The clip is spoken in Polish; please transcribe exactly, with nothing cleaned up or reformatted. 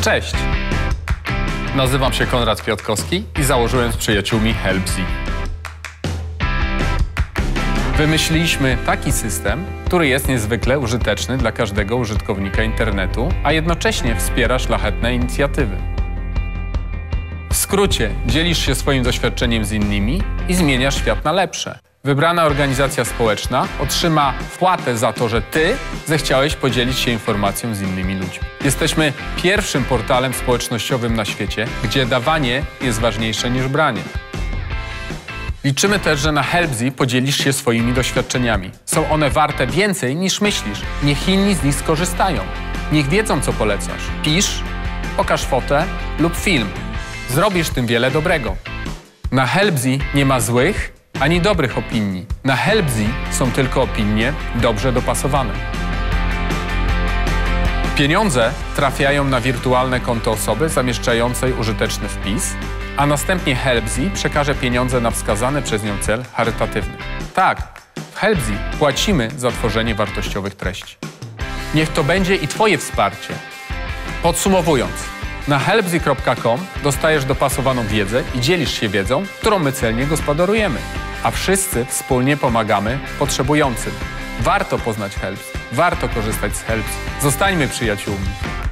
Cześć! Nazywam się Konrad Kwiatkowski i założyłem z przyjaciółmi Helpzy. Wymyśliliśmy taki system, który jest niezwykle użyteczny dla każdego użytkownika internetu, a jednocześnie wspiera szlachetne inicjatywy. W skrócie, dzielisz się swoim doświadczeniem z innymi i zmieniasz świat na lepsze. Wybrana organizacja społeczna otrzyma wpłatę za to, że ty zechciałeś podzielić się informacją z innymi ludźmi. Jesteśmy pierwszym portalem społecznościowym na świecie, gdzie dawanie jest ważniejsze niż branie. Liczymy też, że na Helpzy podzielisz się swoimi doświadczeniami. Są one warte więcej niż myślisz. Niech inni z nich skorzystają. Niech wiedzą, co polecasz. Pisz, pokaż fotę lub film. Zrobisz tym wiele dobrego. Na Helpzy nie ma złych ani dobrych opinii. Na Helpzy są tylko opinie dobrze dopasowane. Pieniądze trafiają na wirtualne konto osoby zamieszczającej użyteczny wpis, a następnie Helpzy przekaże pieniądze na wskazany przez nią cel charytatywny. Tak, w Helpzy płacimy za tworzenie wartościowych treści. Niech to będzie i twoje wsparcie. Podsumowując, na helpzy kropka com dostajesz dopasowaną wiedzę i dzielisz się wiedzą, którą my celnie gospodarujemy. A wszyscy wspólnie pomagamy potrzebującym. Warto poznać Helpzy, warto korzystać z Helpzy. Zostańmy przyjaciółmi.